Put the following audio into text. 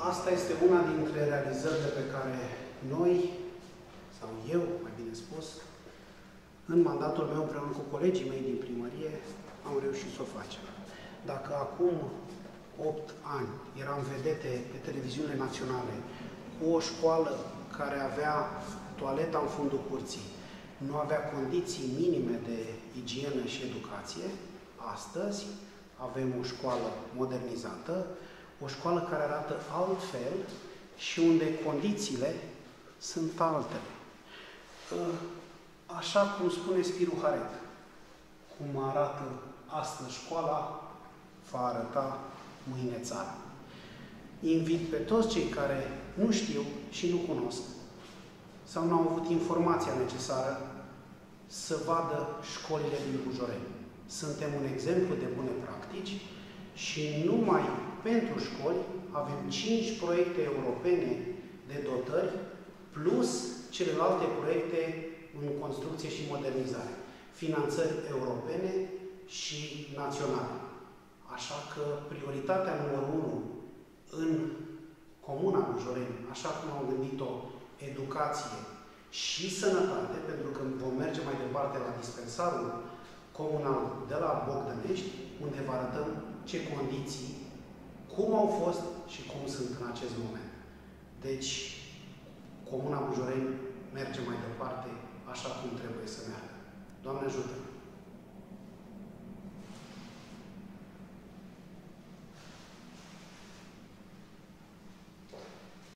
Asta este una dintre realizările pe care noi, sau eu, mai bine spus, în mandatul meu, împreună cu colegii mei din primărie, am reușit să o facem. Dacă acum 8 ani eram vedete pe televiziunile naționale cu o școală care avea toaleta în fundul curții, nu avea condiții minime de igienă și educație, astăzi avem o școală modernizată, o școală care arată altfel și unde condițiile sunt altele. Așa cum spune Spiru Haret, cum arată astăzi școala, va arăta mâine țara. Invit pe toți cei care nu știu și nu cunosc sau nu au avut informația necesară să vadă școlile din Bujoreni. Suntem un exemplu de bune practici și numai pentru școli avem 5 proiecte europene de dotări plus celelalte proiecte în construcție și modernizare. Finanțări europene și naționale. Așa că prioritatea numărul 1 în Comuna Bujoreni, așa cum am gândit-o, educație și sănătate, pentru că vom merge mai departe la dispensarul comunal de la Bogdănești, unde vă arătăm ce condiții, cum au fost și cum sunt în acest moment. Deci, Comuna Bujoreni merge mai departe așa cum trebuie să meargă. Doamne ajută!